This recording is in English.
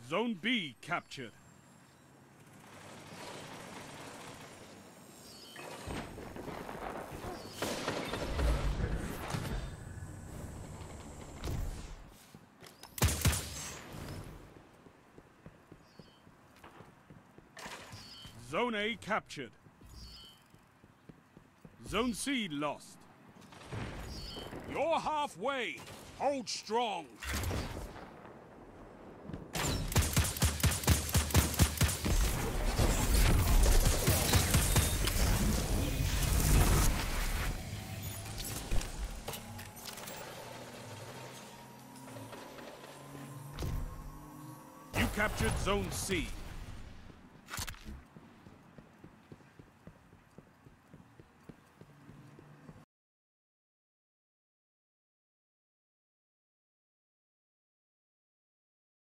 Zone B captured. Zone A captured. Zone C lost. You're halfway. Hold strong. You captured Zone C.